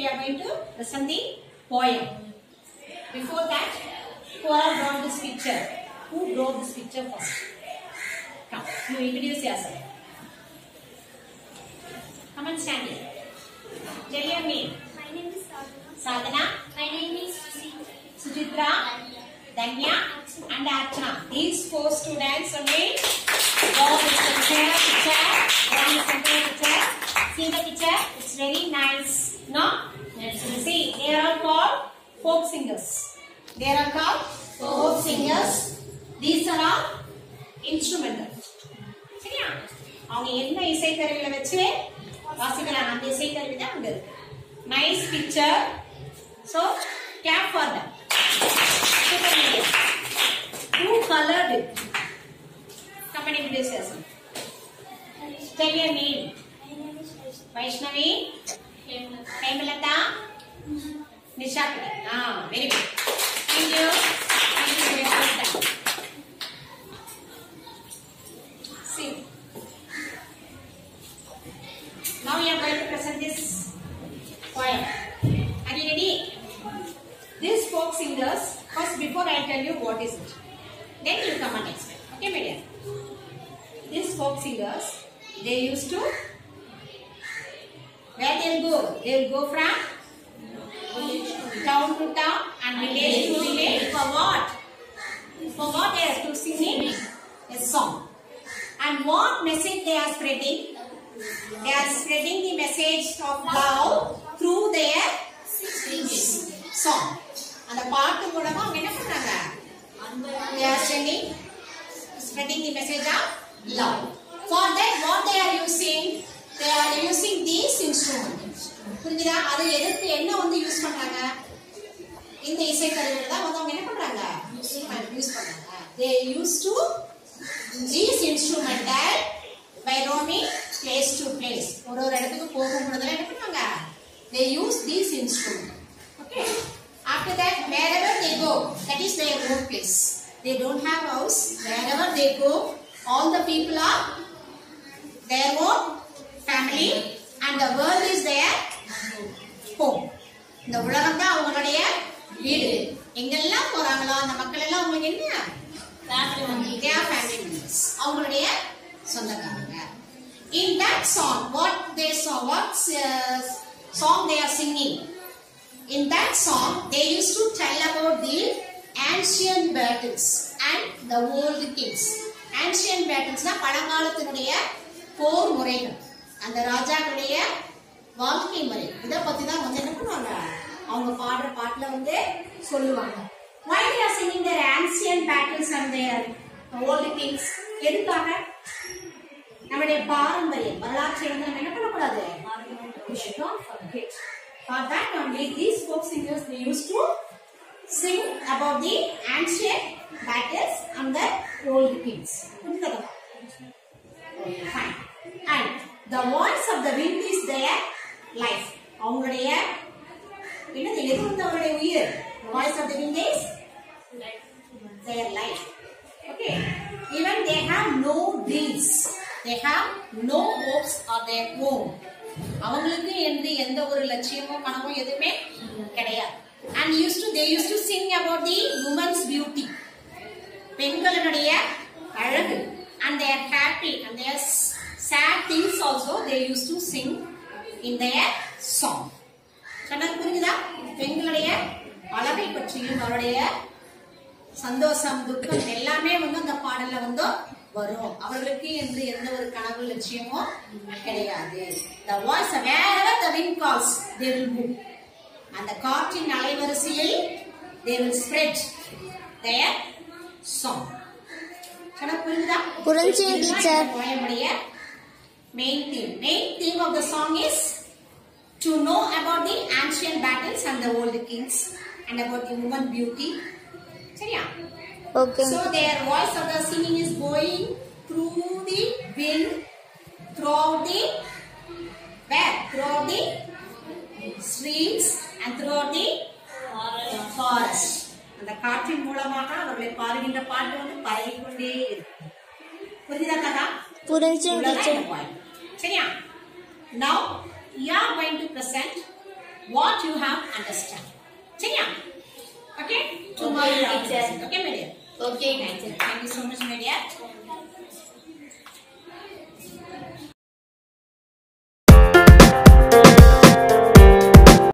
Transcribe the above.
are going to present the poem. Before that, who have drawn this picture? Who drew this picture first? Come, you introduce yourself. Come and stand here. Tell your name. My name is Sadhana. Sadhana. My name is Sujitra. Danya. And Archana. These 4 students only draw this picture. Draw the center picture. See the picture? It's very nice. No? Yes. See, they are all called folk singers. They are called folk singers. These are all instrumental. சரியா? அவங்க என்ன இசைக்கருவிகளை வச்சு வாசிக்கலாம். அந்த இசைக்கருவி தான் அங்க இருக்கு. Nice picture. So, clap for them. Who colored it? Come and introduce yourself. Tell your name. My name is Vaishnavi. Hemalata. Nishakti. Very good. Thank you. Thank you for your time. See. Now we are going to present this poem. Are you ready? These folk singers, first before I tell you what is it, then you come and explain. Okay, my dear? These folk singers, they used to, where they'll go? They'll go from town to town and village to village. For what? For what they are to singing? A song. And what message they are spreading? They are spreading the message of love through their song. And the part of what they are spreading the message of love. For that, what they are using? They are using these instruments. புரிஞ்சுதா? அது எதுக்கு என்ன வந்து use பண்றாங்க? இந்த இசை கருவிகள் தான் வந்து அவங்க என்ன பண்றாங்க? யூஸ் பண்றாங்க. They used to these instrumental by roaming place to place. ஒரு இடத்துக்கு போகும்போதெல்லாம் என்ன பண்ணுவாங்க? They use these instruments. Okay. After that, wherever they go, that is their own place. They don't have house. Wherever they go, all the people are their own family, and the world is their home. இந்த உலகம் தான் அவங்களுடைய வீடு. எங்கெல்லாம் போறாங்களோ அந்த மக்கள் எல்லாம் அவங்களுக்கு என்ன? They are family members. அவங்களுடைய சொந்தக்காரங்க. In that song, what song they are singing? In that song, they used to tell about the ancient battles and the old kings. Ancient battles na பழங்காலத்தினுடைய போர் முறைகள். அந்த ராஜாக்களுடைய வாழ்க்கை முறை. இத பத்தி தான் வந்து என்ன பண்ணுவாங்க? அவங்க பாடுற பாட்டுல வந்து சொல்லுவாங்க. Why they are singing their ancient battles and their old kings? எதுக்காக? நம்முடைய பாரம்பரியம் வரலாற்றை வந்து நம்ம என்ன பண்ணக்கூடாது? We should not forget. For that only these folk singers they used to sing about the ancient battles and the old kings. Fine. And the voice of the wind is their life. அவங்களுடைய என்னது எதுவுடைய உயிர்? The voice of the wind is their life. Okay. Even they have no dreams. They have no hopes of their own. அவங்களுக்கு எந்த ஒரு லட்சியமோ கனவோ எதுவுமே கிடையாது. And they used to sing about the woman's beauty. பெண்களுடைய அழகு. And they are happy and they are sad things also they used to sing in their song. சொன்னா புரியுதா? பெண்களுடைய அழகை பற்றியும் அவருடைய சந்தோஷம் துக்கம் எல்லாமே வந்து அந்த பாடல்ல வந்து வரும். அவர்களுக்கு எந்த ஒரு கனவு லட்சியமோ கிடையாது. The voice wherever the wind calls they will move. அந்த காற்றின் அலைவரிசையில் they will spread their song. சொன்னா புரியுதா? புரிஞ்சு டீச்சர். நம்மளுடைய main theme of the song is to know about the ancient battles and the old kings and about the woman beauty. சரியா? Okay. So their voice of the singing is going through the wind, throughout the streets and throughout the forest. அந்த காற்றின் மூலமாக அவர்களை பாடுகின்ற பாட்டு வந்து பரவிக்கொண்டே இருக்கும். புரியுதா கதா? புரிஞ்சு டீச்சர். சரியா? Now you are going to present what you have understand. சரியா? Okay? Tomorrow Okay, teacher. okay, my dear. Okay, Thank you so much, my dear.